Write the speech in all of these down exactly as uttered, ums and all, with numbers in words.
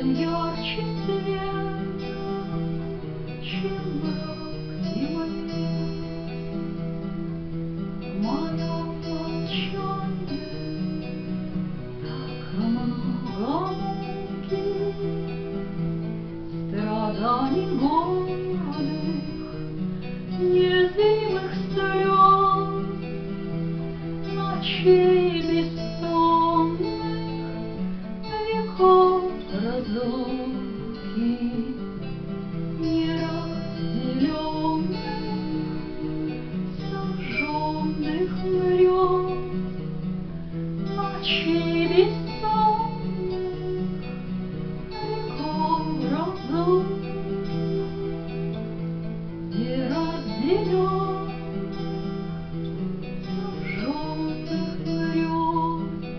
тем ярче свет, чем мрак темнее. В моем молчании так много муки, страданий гордых, незримых слез, ночей бессонных, веков разлуки, неразделенных, сожженных грез, ночей бессонных, веков разлуки, неразделенных, сожженных грез.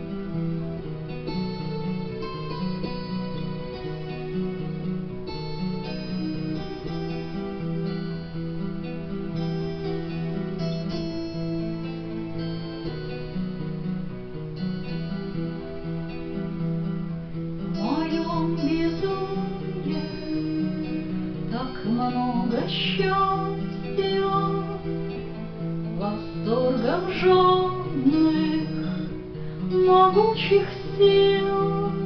В моем безумье так много счастья, восторгов жадных, могучих сил,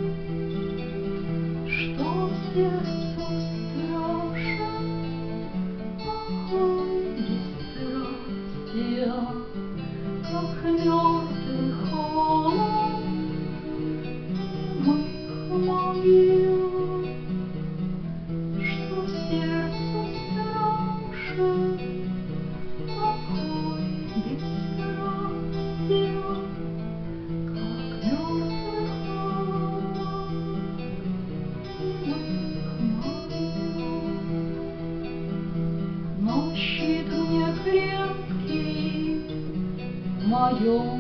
что сердцу страшен покой бесстрастия, как мертвый холод немых могил, что сердцу страшен покой бесстрастия, как мертвый холод немых могил. Но щит мне крепкий в моем